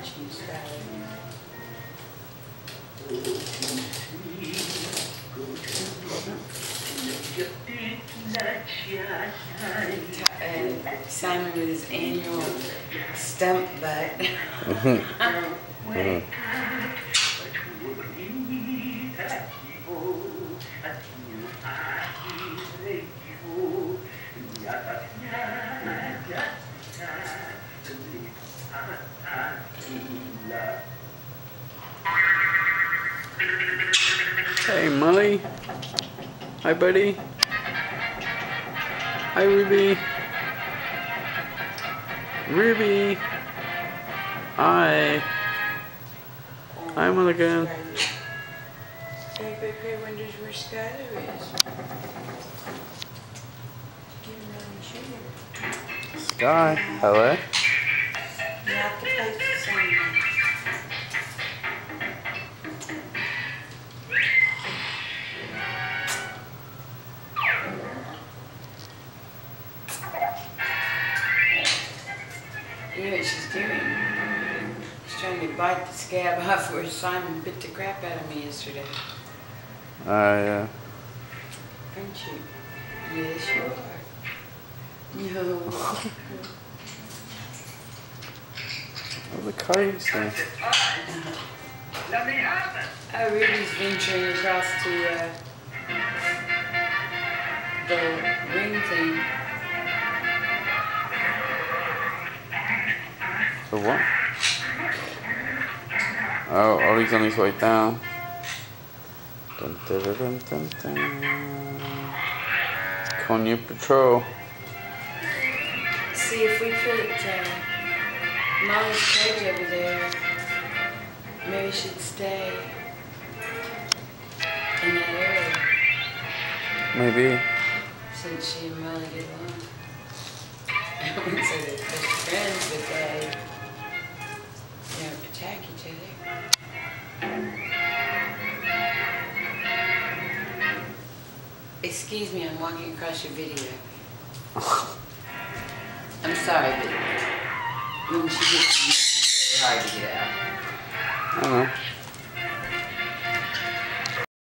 you, Skylar. Simon with his annual stump butt. Hey, Molly. Hi, buddy. Hi, Ruby. Ruby. Hi. Hi, Mulligan. Everybody wonders where Skylar is. Sky, hello. You have to place the sun. You know what she's doing? She's trying to bite the scab off where Simon bit the crap out of me yesterday. Yeah. Aren't you? Yes, you are. No. Oh, the cards there. Oh, Ruby's venturing across to the ring thing. The what? Oh, he's on his way down. Dun, dun, dun, dun, dun, dun. Konya Patrol. See, if we put Molly's cage over there, maybe she'd stay in that area. Maybe. Since she and Molly get along. I wouldn't say they're best friends, but they attack each other. Excuse me, I'm walking across your video. I'm sorry, but when she gets to me, it's very hard to get out. I don't know.